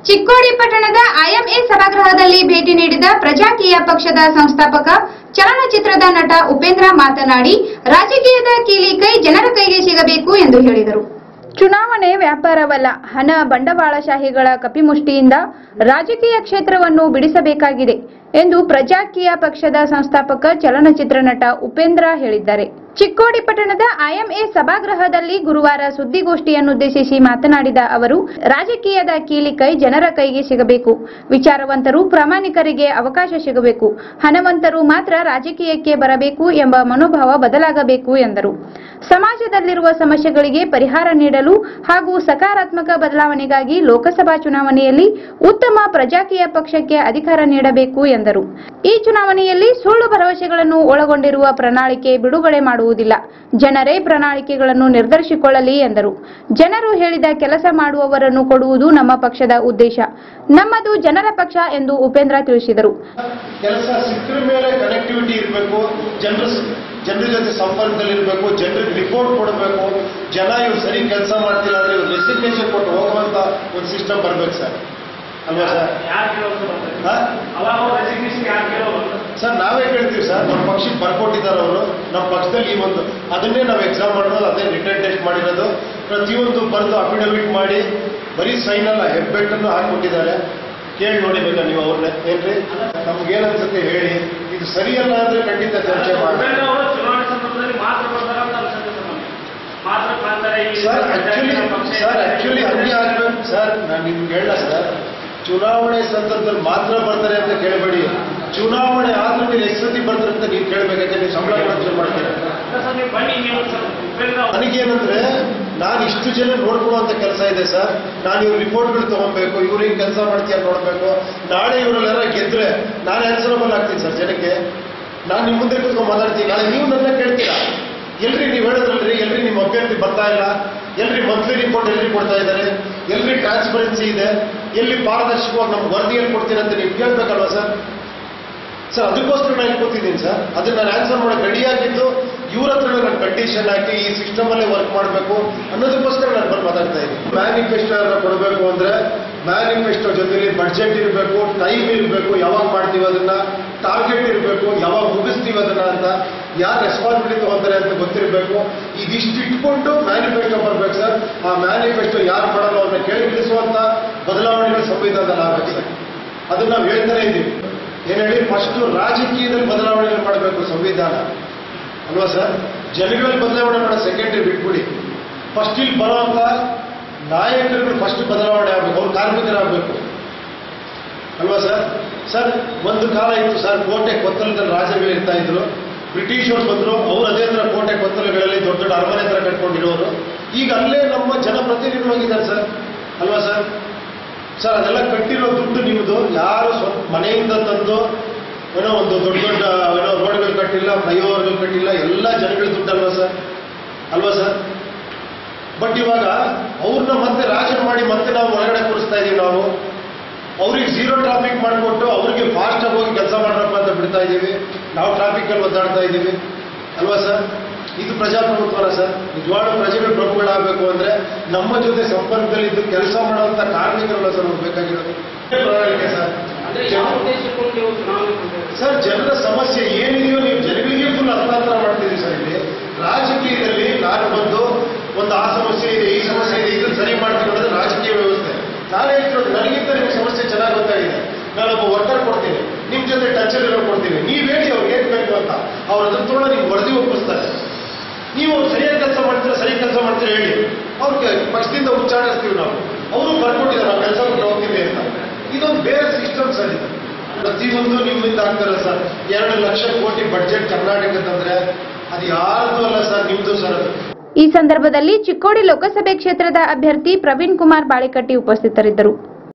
ಚಿಕ್ಕೋಡಿ ಪಟ್ಟಣದ ಐಎಂಎ ಸಭಾಗೃಹದಲ್ಲಿ ಭೇಟಿ ನೀಡಿದ ಪ್ರಜಾಕೀಯ ಪಕ್ಷದ ಸಂಸ್ಥಾಪಕ ಚಲನಚಿತ್ರದ ನಟ ಉಪೇಂದ್ರ ಮಾತನಾಡಿ, ರಾಜಕೀಯದ ಕೀಲಿ ಕೈ ಜನರ ಕೈಗೆ ಸಿಗಬೇಕು ಎಂದು ಹೇಳಿದರು. ಚುನಾವಣೆ ವ್ಯಾಪಾರವಲ್ಲ, ಹಣ ಬಂಡವಾಳಶಾಹಿಗಳ ಕಪಿಮುಷ್ಟಿಯಿಂದ ರಾಜಕೀಯ ಕ್ಷೇತ್ರವನ್ನು ಬಿಡಿಸಬೇಕಾಗಿದೆ ಎಂದು ಪ್ರಜಾಕೀಯ ಪಕ್ಷದ ಸಂಸ್ಥಾಪಕ ಚಲನಚಿತ್ರ ನಟ ಉಪೇಂದ್ರ ಹೇಳಿದ್ದಾರೆ. ಚಿಕ್ಕೋಡಿ ಪಟ್ಟಣದ ಐಎಂಎ ಸಭಾಗೃಹದಲ್ಲಿ ಗುರುವಾರ ಸುದ್ದಿಗೋಷ್ಠಿಯನ್ನುದ್ದೇಶಿಸಿ ಮಾತನಾಡಿದ ಅವರು, ರಾಜಕೀಯದ ಕೀಲಿ ಕೈ ಜನರ ಕೈಗೆ ಸಿಗಬೇಕು, ವಿಚಾರವಂತರು ಪ್ರಾಮಾಣಿಕರಿಗೆ ಅವಕಾಶ ಸಿಗಬೇಕು, ಹಣವಂತರು ಮಾತ್ರ ರಾಜಕೀಯಕ್ಕೆ ಬರಬೇಕು ಎಂಬ ಮನೋಭಾವ ಬದಲಾಗಬೇಕು ಎಂದರು. ಸಮಾಜದಲ್ಲಿರುವ ಸಮಸ್ಯೆಗಳಿಗೆ ಪರಿಹಾರ ನೀಡಲು ಹಾಗೂ ಸಕಾರಾತ್ಮಕ ಬದಲಾವಣೆಗಾಗಿ ಲೋಕಸಭಾ ಚುನಾವಣೆಯಲ್ಲಿ ಉತ್ತಮ ಪ್ರಜಾಕೀಯ ಪಕ್ಷಕ್ಕೆ ಅಧಿಕಾರ ನೀಡಬೇಕು ಎಂದರು. ಈ ಚುನಾವಣೆಯಲ್ಲಿ ಸುಳ್ಳು ಭರವಸೆಗಳನ್ನು ಒಳಗೊಂಡಿರುವ ಪ್ರಣಾಳಿಕೆ ಬಿಡುಗಡೆ ಮಾಡುವುದಿಲ್ಲ, ಜನರೇ ಪ್ರಣಾಳಿಕೆಗಳನ್ನು ನಿರ್ಧರಿಸಿಕೊಳ್ಳಲಿ ಎಂದರು. ಜನರು ಹೇಳಿದ ಕೆಲಸ ಮಾಡುವವರನ್ನು ಕೊಡುವುದು ನಮ್ಮ ಪಕ್ಷದ ಉದ್ದೇಶ, ನಮ್ಮದು ಜನರ ಪಕ್ಷ ಎಂದು ಉಪೇಂದ್ರ ತಿಳಿಸಿದರು. ಜನರ ಜೊತೆ ಸಂಪರ್ಕದಲ್ಲಿರಬೇಕು, ಜನರಿಗೆ ರಿಪೋರ್ಟ್ ಕೊಡಬೇಕು, ಜನ ಇವ್ರು ಸರಿ ಕೆಲಸ ಮಾಡ್ತಿಲ್ಲ ಅಂದ್ರೆ ಇವ್ರು ರೆಸಿಗ್ನೇಷನ್ ಕೊಟ್ಟು ಹೋಗುವಂತ ಒಂದು ಸಿಸ್ಟಮ್ ಬರ್ಬೇಕು ಸರ್, ಅಲ್ವಾ ಸರ್? ಸರ್ ನಾವೇ ಕೇಳ್ತೀವಿ ಸರ್, ನಮ್ಮ ಪಕ್ಷಕ್ಕೆ ಬರ್ಕೊಟ್ಟಿದ್ದಾರೆ ಅವರು, ನಮ್ಮ ಪಕ್ಷದಲ್ಲಿ ಈ ಒಂದು ಅದನ್ನೇ ನಾವು ಎಕ್ಸಾಮ್ ಮಾಡೋದು, ಅದೇ ರಿಟರ್ನ್ ಟೆಸ್ಟ್ ಮಾಡಿರೋದು, ಪ್ರತಿಯೊಂದು ಬರೆದು ಅಫಿಡವಿಟ್ ಮಾಡಿ ಬರೀ ಸೈನ್ ಅಲ್ಲ ಹೆಬ್ಬೆಟ್ಟನ್ನು ಹಾಕಿಕೊಟ್ಟಿದ್ದಾರೆ. ಕೇಳಿ ನೋಡಿಬೇಕಾ ನೀವು ಅವ್ರನ್ನ? ಏನ್ರಿ ನಮ್ಗೇನನ್ಸುತ್ತೆ ಹೇಳಿ, ಇದು ಸರಿಯಲ್ಲ ಅಂದ್ರೆ ಖಂಡಿತ ಚರ್ಚೆ ಮಾಡಿ. ಸರ್ ಆಕ್ಚುಲಿ ಹಂಗೆ ಆಗ್ಬೇಕು ಸರ್, ನಾನು ನಿಮ್ಗೆ ಹೇಳ ಸರ್, ಚುನಾವಣೆ ಸಂದರ್ಭದಲ್ಲಿ ಮಾತ್ರ ಬರ್ತಾರೆ ಅಂತ ಕೇಳಬೇಡಿ, ಚುನಾವಣೆ ಆದ್ರೂ ನೀವು ಎಷ್ಟು ಸತಿ ಬರ್ತಾರೆ ಅಂತ ನೀವು ಕೇಳಬೇಕಾದ್ರೆ ನೀವು ಸಂಬಳ ಕೊಡೋದು ಮಾಡ್ತೀರ. ನನಗೇನಂದ್ರೆ ನಾನು ಇಷ್ಟು ಜನ ನೋಡ್ಕೊಳ್ಳುವಂತ ಕೆಲಸ ಇದೆ ಸರ್, ನಾನು ಇವ್ರ ರಿಪೋರ್ಟ್ಗಳು ತಗೊಬೇಕು, ಇವ್ರು ಹಿಂಗೆ ಕೆಲಸ ಮಾಡ್ತೀಯ ನೋಡ್ಬೇಕು, ನಾಳೆ ಇವರೆಲ್ಲ ಗೆದ್ರೆ ನಾನು ಆನ್ಸರಬಲ್ ಆಗ್ತೀನಿ ಸರ್ ಜನಕ್ಕೆ. ನಾನು ನಿಮ್ಮ ಮುಂದೆ ಕೂತ್ಕೊಂಡು ಮಾತಾಡ್ತೀನಿ, ನಾಳೆ ನೀವು ನನ್ನ ಕೇಳ್ತೀರಾ, ಎಲ್ರಿ ನೀವು ಹೇಳಿದ್ರಲ್ರಿ, ಎಲ್ರಿ ನಿಮ್ಮ ಅಭ್ಯರ್ಥಿ ಬರ್ತಾ ಇಲ್ಲ, ಎಲ್ರಿ ಮಂತ್ಲಿ ರಿಪೋರ್ಟ್ ಎಲ್ರಿ ಕೊಡ್ತಾ ಇದ್ದಾರೆ, ಎಲ್ರಿ ಟ್ರಾನ್ಸ್ಪರೆನ್ಸಿ ಇದೆ, ಎಲ್ಲಿ ಪಾರದರ್ಶಕವಾಗಿ ನಮ್ಗೆ ವರದಿಯಲ್ಲಿ ಕೊಡ್ತೀನಿ ಅಂತ ನೀವು ಕೇಳ್ಬೇಕಲ್ವಾ ಸರ್? ಸರ್ ಅದಕ್ಕೋಸ್ಕರ ನಾನು ಕೂತಿದ್ದೀನಿ ಸರ್, ಅದನ್ನ ನಾನು ಆನ್ಸರ್ ಮಾಡೋಕೆ ರೆಡಿಯಾಗಿದ್ದು ಇವ್ರ ಹತ್ರ ನಾನು ಕಂಡೀಷನ್ ಹಾಕಿ ಈ ಸಿಸ್ಟಮ್ ಅಲ್ಲೇ ವರ್ಕ್ ಮಾಡಬೇಕು ಅನ್ನೋದಕ್ಕೋಸ್ಕರ ನಾನು ಬಂದು ಮಾತಾಡ್ತಾ ಇದ್ದೀನಿ. ಮ್ಯಾನಿಫೆಸ್ಟೋ ಕೊಡಬೇಕು ಅಂದ್ರೆ ಮ್ಯಾನಿಫೆಸ್ಟೋ ಜೊತೆಲಿ ಬಡ್ಜೆಟ್ ಇರಬೇಕು, ಟೈಮ್ ಇರಬೇಕು, ಯಾವಾಗ ಮಾಡ್ತೀವಿ ಅದನ್ನ, ಟಾರ್ಗೆಟ್ ಇರಬೇಕು, ಯಾವಾಗ ಮುಗಿಸ್ತೀವಿ ಅದನ್ನ ಅಂತ, ಯಾರು ರೆಸ್ಪಾನ್ಸಿಬಿಲಿಟಿ ತಗೋತಾರೆ ಅಂತ ಗೊತ್ತಿರಬೇಕು. ಇದಿಷ್ಟು ಇಟ್ಕೊಂಡು ಮ್ಯಾನಿಫೆಸ್ಟೋ ಬರ್ಬೇಕು ಸರ್. ಆ ಮ್ಯಾನಿಫೆಸ್ಟೋ ಯಾರು ಮಾಡಲ್ಲ ಅವ್ರನ್ನ ಕೇಳಿ ಬಿಡಿಸುವಂತ ಬದಲಾವಣೆಗಳು ಸಂವಿಧಾನದಲ್ಲಿ ಆಗಬೇಕು ಸರ್. ಅದನ್ನ ನಾವು ಹೇಳ್ತಾನೆ ಇದ್ದೀವಿ. ಏನ್ ಹೇಳಿ, ಫಸ್ಟ್ ರಾಜಕೀಯದಲ್ಲಿ ಬದಲಾವಣೆಗಳು ಮಾಡಬೇಕು ಸಂವಿಧಾನ, ಅಲ್ವಾ ಸರ್? ಜನಗಳಲ್ಲಿ ಬದಲಾವಣೆ ಮಾಡೋ ಸೆಕೆಂಡರಿ ಬಿಟ್ಬಿಡಿ, ಫಸ್ಟ್ ಇಲ್ಲಿ ಬರುವಂತ ನಾಯಕರುಗಳು ಫಸ್ಟ್ ಬದಲಾವಣೆ ಆಗಬೇಕು, ಅವ್ರು ಕಾರ್ಮಿಕರಾಗಬೇಕು, ಅಲ್ವಾ ಸರ್? ಸರ್ ಒಂದು ಕಾಲ ಇತ್ತು ಸರ್, ಕೋಟೆ ಕೊತ್ತಲದಲ್ಲಿ ರಾಜರುಗಳು ಇರ್ತಾ ಇದ್ರು, ಬ್ರಿಟಿಷರು ಬಂದ್ರು, ಅವ್ರು ಅದೇ ತರ ಕೋಟೆ ಕೊತ್ತಲಗಳಲ್ಲಿ ದೊಡ್ಡ ದೊಡ್ಡ ಅರಮನೆ ತರ ಕಟ್ಕೊಂಡಿರೋರು, ಈಗ ಅಲ್ಲೇ ನಮ್ಮ ಜನಪ್ರತಿನಿಧಿವಾಗಿದ್ದಾರೆ ಸರ್, ಅಲ್ವಾ ಸರ್? ಸರ್ ಅದೆಲ್ಲ ಕಟ್ಟಿರೋ ದುಡ್ಡು ನಿಮ್ಮದು, ಯಾರು ಮನೆಯಿಂದ ತಂದು ಏನೋ ಒಂದು ದೊಡ್ಡ ದೊಡ್ಡ ಏನೋ ರೋಡ್ಗಳು ಕಟ್ಟಿಲ್ಲ, ಫ್ಲೈಓವರ್ಗಳು ಕಟ್ಟಿಲ್ಲ, ಎಲ್ಲ ಜನಗಳ ದುಡ್ಡು ಅಲ್ವಾ ಸರ್? ಅಲ್ವಾ ಸರ್? ಬಟ್ ಇವಾಗ ಅವ್ರನ್ನ ಮತ್ತೆ ರಾಜರು ಮಾಡಿ ಮತ್ತೆ ನಾವು ಒಳಗಡೆ ಕೂರಿಸ್ತಾ ಇದೀವಿ. ನಾವು ಅವ್ರಿಗೆ ಝೀರೋ ಟ್ರಾಫಿಕ್ ಮಾಡಿಕೊಟ್ಟು ಅವ್ರಿಗೆ ಫಾಸ್ಟ್ ಆಗಿ ಹೋಗಿ ಕೆಲಸ ಮಾಡ್ರಪ್ಪ ಅಂತ ಬಿಡ್ತಾ ಇದ್ದೀವಿ, ನಾವು ಟ್ರಾಫಿಕ್ ಅಲ್ಲಿ ಒದ್ದಾಡ್ತಾ ಇದ್ದೀವಿ, ಅಲ್ವಾ ಸರ್? ಇದು ಪ್ರಜಾಪ್ರಭುತ್ವನ ಸರ್? ನಿಜವಾದ ಪ್ರಜೆಗಳು ಪ್ರಭುಗಳಾಗಬೇಕು ಅಂದ್ರೆ ನಮ್ಮ ಜೊತೆ ಸಂಪರ್ಕದಲ್ಲಿ ಇದ್ದು ಕೆಲಸ ಮಾಡುವಂತ ಕಾರ್ಮಿಕರಲ್ಲ ಸರ್ ಬೇಕಾಗಿರೋದು. ಸರ್ ಜನರ ಸಮಸ್ಯೆ ಏನಿದೆಯೋ ನೀವು ಜನಗಳಿಗೆ ಫುಲ್ ಹಸ್ತಾಂತರ ಮಾಡ್ತಿದ್ದೀವಿ ಸರ್. ಇಲ್ಲಿ ರಾಜಕೀಯದಲ್ಲಿ ನಾನು ಬಂದು ಒಂದು ಆ ಸಮಸ್ಯೆ ಇದೆ, ಈ ಸಮಸ್ಯೆ ಇದೆ, ಇದನ್ನು ಸರಿ ಮಾಡ್ತೀವಿ ಅನ್ನೋದು ರಾಜಕೀಯ ವ್ಯವಸ್ಥೆ. ನಾನು ಹೇಳ್ತಿರೋದು ನನಗಿಂತ ನಿಮ್ಗೆ ಸಮಸ್ಯೆ ಚೆನ್ನಾಗಿ ಗೊತ್ತಾಗಿದೆ, ನಾನೊಬ್ಬ ವರ್ಕರ್ ಕೊಡ್ತೀನಿ, ನಿಮ್ ಜೊತೆ ಟಚಲ್ಲಿ ಕೊಡ್ತೀನಿ, ನೀವ್ ಹೇಳಿ ಅವ್ರಿಗೆ ಏನ್ ಬೇಕು ಅಂತ, ಅವ್ರು ಅದನ್ನ ತೊಗೊಂಡು ನಿಮ್ಗೆ ವರದಿ ಒಪ್ಪಿಸ್ತಾರೆ. ನೀವು ಸರಿಯಾಗಿ ಕೆಲಸ ಮಾಡ್ತೀರಾ, ಸರಿ ಕೆಲಸ ಮಾಡ್ತೀರಾ ಹೇಳಿ, ಅವ್ರಿಗೆ ಪಕ್ಷದಿಂದ ಉಚ್ಚಾರಿಸ್ತೀವಿ ನಾವು, ಅವರು ಬರ್ಕೊಟ್ಟಿದ್ದಾರೆ ನಾವು ಕೆಲಸ ಕೊಟ್ಟು ಹೋಗ್ತೀವಿ ಅಂತ. ಇದೊಂದು ಬೇರೆ ಸಿಸ್ಟಮ್ ಸರ್. ಇದು ಪ್ರತಿಯೊಂದು ನಿಮ್ಮಿಂದ ಆಗ್ತಾರಲ್ಲ ಸರ್. 2 ಲಕ್ಷ ಕೋಟಿ ಬಡ್ಜೆಟ್ ಕರ್ನಾಟಕದಂದ್ರೆ ಅದು ಯಾರ್ದು ಅಲ್ಲ ಸರ್, ನಿಮ್ದು ಸರ್ ಅದು. ಈ ಸಂದರ್ಭದಲ್ಲಿ ಚಿಕ್ಕೋಡಿ ಲೋಕಸಭೆ ಕ್ಷೇತ್ರದ ಅಭ್ಯರ್ಥಿ ಪ್ರವೀಣ್ ಕುಮಾರ್ ಬಾಳೆಕಟ್ಟಿ ಉಪಸ್ಥಿತರಿದ್ದರು.